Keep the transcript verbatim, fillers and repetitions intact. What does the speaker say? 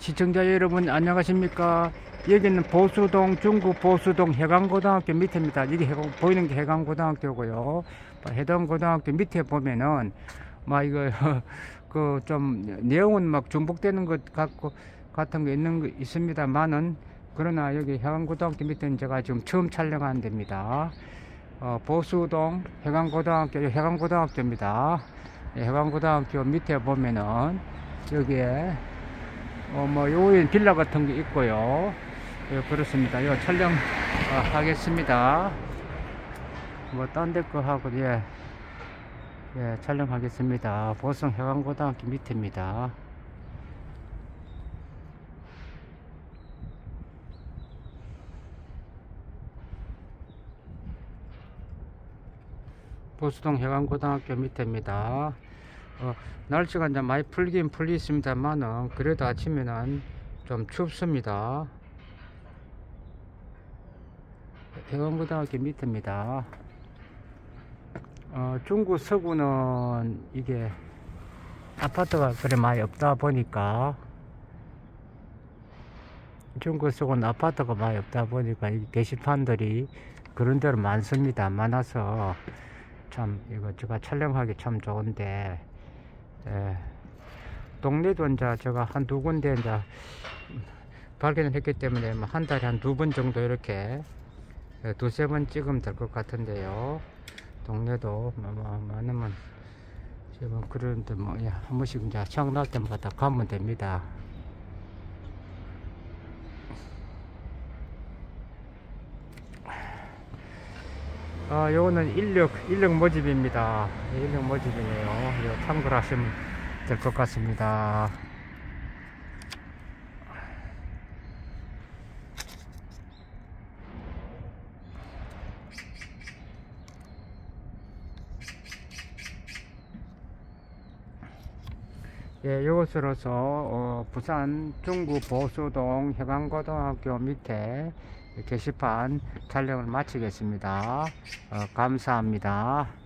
시청자 여러분 안녕하십니까. 여기는 보수동, 중구 보수동 해강고등학교 밑입니다. 이게 해강, 보이는 게 해강고등학교고요. 해강고등학교 밑에 보면은 막 이거 그 좀 내용은 막 중복되는 것 같고 같은 거 있는 거 있습니다만은, 그러나 여기 해강고등학교 밑에는 제가 지금 처음 촬영하는 데입니다. 어, 보수동 해강고등학교, 해강고등학교입니다. 해강고등학교 밑에 보면은 여기에 어, 뭐 요인 빌라 같은 게 있고요. 예, 그렇습니다. 요 촬영 어, 하겠습니다. 뭐 딴 데 거 하고 예, 예 촬영하겠습니다. 보성 해강고등학교 밑입니다. 보수동 해강고등학교 밑입니다. 어, 날씨가 이제 많이 풀긴 풀리습니다만은 그래도 아침에는 좀 춥습니다. 해강고등학교 밑입니다. 어, 중구 서구는 이게 아파트가 그래 많이 없다 보니까, 중구 서구는 아파트가 많이 없다 보니까 이 게시판들이 그런 데로 많습니다. 많아서 참 이거 제가 촬영하기 참 좋은데, 예, 동네도 이제 제가 한 두 군데 이제 발견을 했기 때문에 한 달에 한 두 번 정도 이렇게 두세 번 찍으면 될 것 같은데요. 동네도 뭐 많으면 지금 그런데 뭐 한 번씩 이제 생각날 때마다 가면 됩니다. 아, 요거는 인력, 인력 모집입니다. 인력 모집이네요. 이거 참고를 하시면 될 것 같습니다. 예, 이것으로서 어, 부산 중구 보수동 해강고등학교 밑에 게시판 촬영을 마치겠습니다. 어, 감사합니다.